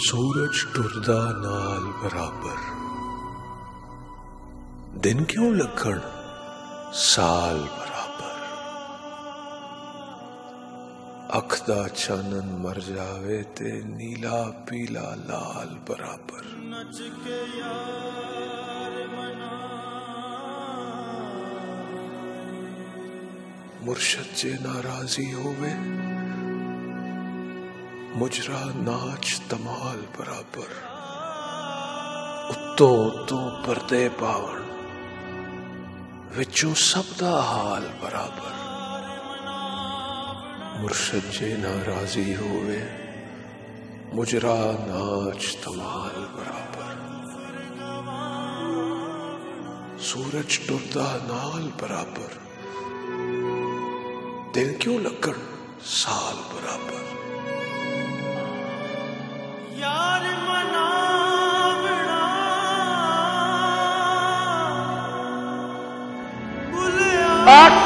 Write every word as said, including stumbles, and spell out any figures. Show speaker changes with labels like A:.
A: सूरज टुरदा नाल बराबर, दिन क्यों लगण साल बराबर। अख दा चानन मर जावे ते नीला पीला लाल बराबर। नच के यार मना मुर्शद जे नाराजी होवे, मुजरा नाच तमाल बराबर। उत्तो उत्तो परदे पावन, विचों सबदा हाल बराबर। मुर्शद जे नाराजी होवे, मुजरा नाच तमाल बराबर। सूरज टुरदा नाल बराबर, दिन क्यों लगण साल बराबर। यार मनावना बुलिया